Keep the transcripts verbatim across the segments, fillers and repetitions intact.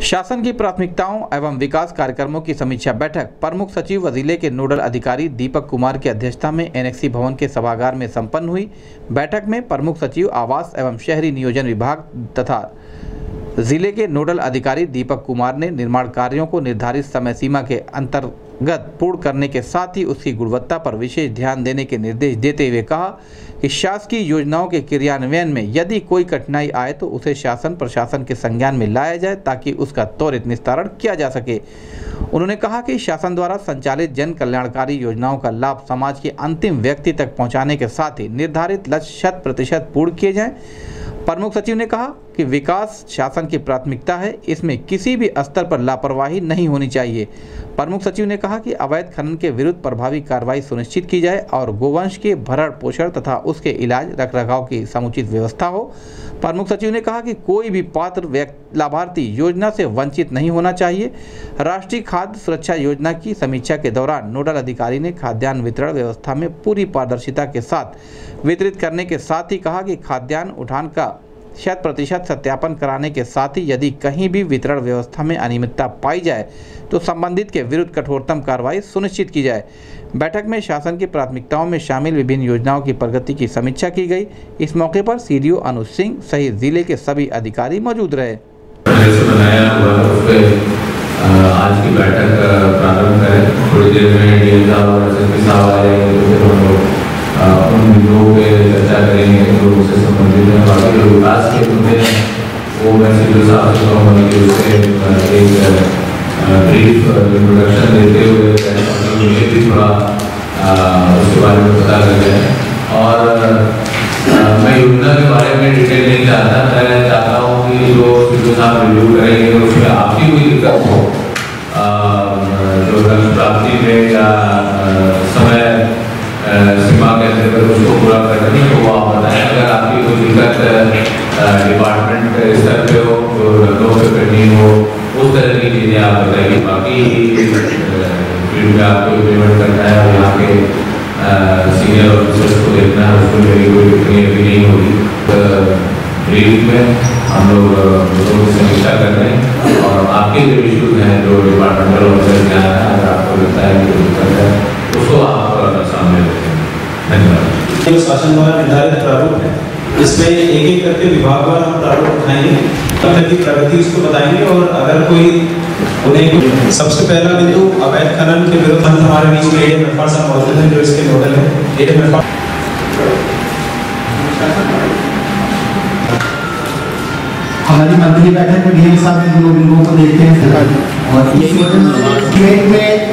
शासन की प्राथमिकताओं एवं विकास कार्यक्रमों की समीक्षा बैठक प्रमुख सचिव व जिले के नोडल अधिकारी दीपक कुमार की अध्यक्षता में एनेक्सी भवन के सभागार में संपन्न हुई। बैठक में प्रमुख सचिव आवास एवं शहरी नियोजन विभाग तथा जिले के नोडल अधिकारी दीपक कुमार ने निर्माण कार्यों को निर्धारित समय सीमा के अंतर्गत पूर्ण करने के साथ ही उसकी गुणवत्ता पर विशेष ध्यान देने के निर्देश देते हुए कहा कि शासकीय योजनाओं के क्रियान्वयन में यदि कोई कठिनाई आए तो उसे शासन प्रशासन के संज्ञान में लाया जाए ताकि उसका त्वरित निस्तारण किया जा सके। उन्होंने कहा कि शासन द्वारा संचालित जन कल्याणकारी योजनाओं का लाभ समाज के अंतिम व्यक्ति तक पहुंचाने के साथ ही निर्धारित लक्ष्य शत प्रतिशत पूर्ण किए जाएं। प्रमुख सचिव ने कहा कि विकास शासन की प्राथमिकता है, इसमें किसी भी स्तर पर लापरवाही नहीं होनी चाहिए। प्रमुख सचिव ने कहा कि अवैध खनन के विरुद्ध प्रभावी कार्रवाई सुनिश्चित की जाए और गोवंश के भरण पोषण तथा उसके इलाज रखरखाव की समुचित व्यवस्था हो। प्रमुख सचिव ने कहा कि कोई भी पात्र लाभार्थी योजना से वंचित नहीं होना चाहिए। राष्ट्रीय खाद्य सुरक्षा योजना की समीक्षा के दौरान नोडल अधिकारी ने खाद्यान्न वितरण व्यवस्था में पूरी पारदर्शिता के साथ वितरित करने के साथ ही कहा कि खाद्यान्न उठान का शत प्रतिशत सत्यापन कराने के साथ ही यदि कहीं भी वितरण व्यवस्था में अनियमितता पाई जाए तो संबंधित के विरुद्ध कठोरतम कार्रवाई सुनिश्चित की जाए। बैठक में शासन की प्राथमिकताओं में शामिल विभिन्न योजनाओं की प्रगति की समीक्षा की गई। इस मौके पर सीडीओ अनुज सिंह सहित जिले के सभी अधिकारी मौजूद रहे। आज की बैठक प्रारंभ करें। थोड़ी देर में डीएम साहब और एसएसपी साहब आएंगे, उन बिंदुओं पे चर्चा करेंगे जो उससे संबंधित है। बाकी जो विकास के मुद्दे हैं वो मैं सीडीओ साहब से कहूँगा कि उससे एक ब्रीफ इंट्रोडक्शन देते हुए मुझे भी थोड़ा उसके बारे में पता लग गया है। और मैं योजना के बारे में डिटेल नहीं चाहता, मैं चाहता हूँ कि जो सीडीओ साहब रिव्यू करेंगे उसमें आपकी कोई दिक्कत हो जो लक्ष्य प्राप्ति में या समय सीमा के अंदर उसको पूरा करनी है तो वो आप बताएं। अगर आपकी कोई दिक्कत डिपार्टमेंट स्तर पे हो जो लखनऊ पे करनी हो उस तरह की चीज़ें आप बताइए। बाकी फील्ड में आपको पेमेंट करना है और यहाँ के सीनियर ऑफिसर्स को देखना है, उसको मेरी कोई टिप्पणी अभी नहीं होगी। ब्रीफ में हम लोग लोगों की समीक्षा कर रहे हैं और आपके जो इश्यूज हैं जो डिपार्टमेंटल ऑफिसर क्या है अगर आपको लगता है कि दिक्कत है उसको आप सामने रखें। धन्यवाद। शासन द्वारा निर्धारित प्रारूप है, इसमें एक एक करके विभागवार हम प्रारूप उठाएंगे, तब की प्रगति उसको बताएंगे और अगर कोई उन्हें सबसे पहला बिंदु अवैध खनन के विरुद्ध हमारे बीच में एडीएम इरफान साहब मौजूद हैं जो इसके नोडल है। एडीएम इरफान हमारी मंथली बैठक में डीएम साहब इन दोनों बिंदुओं को देखते हैं और इस में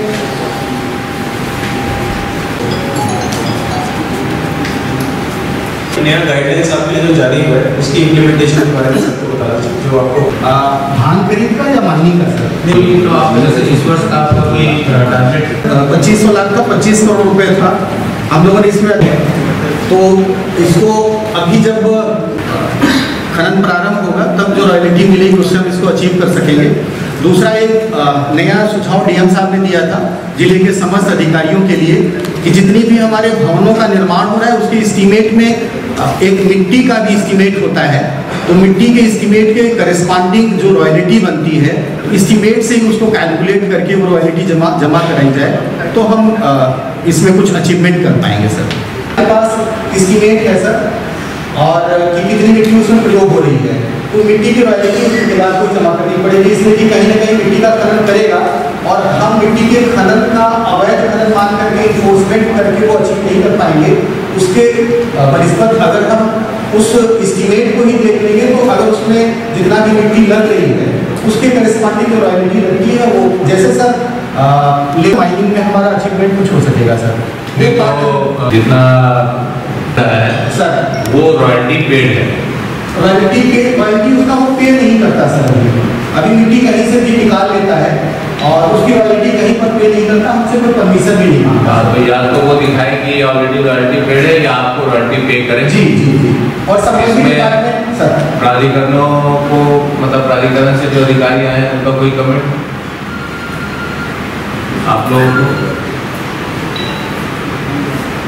नया गाइडलाइंस आपके लिए जो जारी हुआ है उसकी इम्प्लीमेंटेशन के बारे में सबको बता दीजिए। जो आपको धान खरीद का या मंडी का सर? नहीं तो आप जैसे इस वर्ष का आपका कोई टारगेट पच्चीस सौ लाख का पच्चीस करोड़ रुपए था हम लोगों ने इसमें, तो इसको अभी जब खनन प्रारंभ होगा तब जो रॉयल्टी मिलेगी उससे हम इसको अचीव कर सकेंगे। दूसरा एक नया सुझाव डीएम साहब ने दिया था जिले के समस्त अधिकारियों के लिए कि जितनी भी हमारे भवनों का निर्माण हो रहा है उसके एस्टीमेट में एक मिट्टी का भी एस्टीमेट होता है, तो मिट्टी के एस्टीमेट के करस्पॉन्डिंग जो रॉयल्टी बनती है एस्टीमेट से ही उसको कैलकुलेट करके वो रॉयल्टी जमा जमा कराई जाए तो हम इसमें कुछ अचीवमेंट कर पाएंगे सर। हमारे पास एस्टीमेट है सर और कि कितनी मिट्टी उसमें प्रयोग हो रही है, तो मिट्टी की रॉयल्टी उसके खिलाफ को जमा करनी पड़ेगी। इसमें कि कहीं ना कहीं मिट्टी का खनन करेगा और हम मिट्टी के खनन का अवैध खनन मान करके इन्फोर्समेंट करके वो अचीव नहीं कर पाएंगे। उसके बनिस्बत अगर हम उस एस्टीमेट को ही देख लेंगे तो अगर उसमें जितना भी मिट्टी लग रही है उसके करस्पॉन्डिंग जो रॉयल्टी लगती है वो जैसे सर ले माइनिंग में हमारा अचीवमेंट कुछ हो सकेगा सर। तो जितना है सर वो रॉयल्टी पेड है, रॉयल्टी पे रॉयल्टी उसका वो पे नहीं करता सर। अभी मिट्टी कहीं से भी निकाल लेता है और उसकी रॉयल्टी कहीं पर पे नहीं करता, हमसे कोई परमिशन भी नहीं मांगता। तो या तो वो दिखाए कि ऑलरेडी रॉयल्टी पेड है या आपको रॉयल्टी पे करें। जी जी जी और सब इसमें सर प्राधिकरणों को मतलब प्राधिकरण से जो अधिकारी आए हैं उनका कोई कमेंट आप लोगों को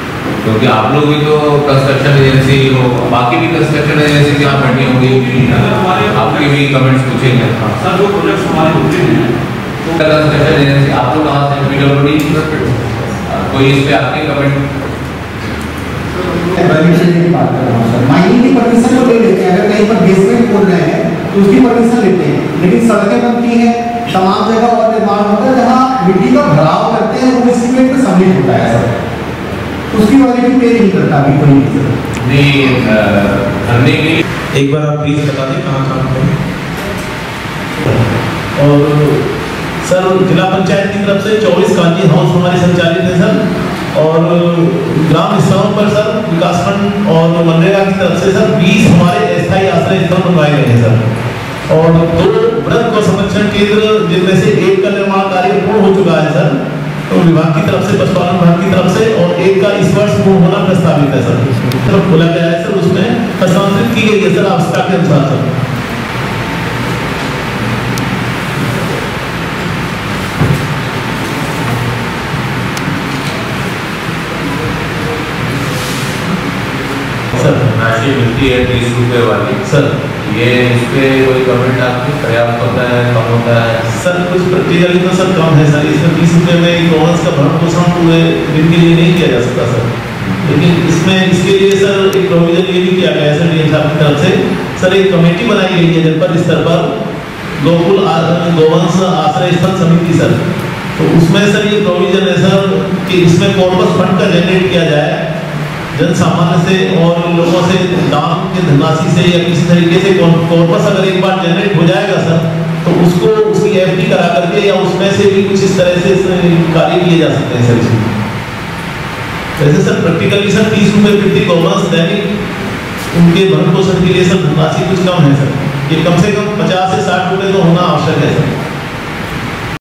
क्योंकि आप लोग भी तो कंस्ट्रक्शन एजेंसी हो, बाकी भी कंस्ट्रक्शन एजेंसी यहाँ बैठी होंगी, आपके भी कमेंट्स पूछेंगे। सर जो प्रोजेक्ट्स हमारे होते हैं कंस्ट्रक्शन एजेंसी आप लोग कहाँ से पीडब्ल्यूडी, कोई इस पे आपके कमेंट? माइनिंग की परमिशन तो ले लेते हैं, अगर कहीं पर बेसमेंट खोल रहे हैं तो उसकी परमिशन लेते हैं, लेकिन सड़कें बनती हैं, तमाम जगह और निर्माण होता है जहाँ मिट्टी का भराव करते हैं वो एस्टीमेट में सबमिट होता है सर, उसकी वैलिडिटी पे नहीं करता अभी कोई नहीं करने के लिए। एक बार आप प्लीज बता दें कहाँ कहाँ पर। और सर जिला पंचायत की तरफ से चौबीस कांजी हाउस हमारे संचालित है सर, और ग्राम स्तरों पर सर विकासखंड और मनरेगा की तरफ से सर बीस हमारे अस्थायी आश्रय स्थल बनवाए गए हैं सर, और दो वृहद गौ संरक्षण केंद्र जिनमें से एक का निर्माण कार्य पूर्ण हो चुका है सर, तो विभाग की तरफ से, पशुपालन विभाग की तरफ से, और एक का इस वर्ष पूर्ण होना प्रस्तावित है सर, तरफ खोला गया है सर, उसमें हस्तांतरित की गई है सर आवश्यकता के अनुसार सर। राशि मिलती है तीस रुपए वाली सर, ये इस पे कोई कमेंट आपको पर्याप्त होता है, कम होता है? सर कुछ प्रैक्टिकली तो सर कम है सर, इसमें बीस रुपये में गवर्नेंस का भरण पोषण पूरे दिन के लिए नहीं किया जा सकता सर, लेकिन इसमें इसके लिए सर एक प्रोविजन ये भी किया गया है सर डीएम साहब की तरफ से सर, एक कमेटी बनाई गई है जनपद स्तर पर गोकुल गौवंश आश्रय स्थल समिति सर, तो उसमें सर ये प्रोविजन है सर कि इसमें कॉर्पस फंड का जनरेट किया जाए जन सामान्य से और लोगों से दान के धनराशि से या किसी तरीके से कॉर्पस अगर एक बार जनरेट हो जाएगा सर तो उसको उसकी एफडी करा करके या उसमें से भी कुछ इस तरह से कार्य किए जा सकते हैं सर इसमें। वैसे सर प्रैक्टिकली सर तीस रुपये प्रति गौवंश दैनिक उनके भरण पोषण के लिए सर धनराशि कुछ कम है सर, ये कम से कम पचास से साठ रुपये तो होना आवश्यक है सर।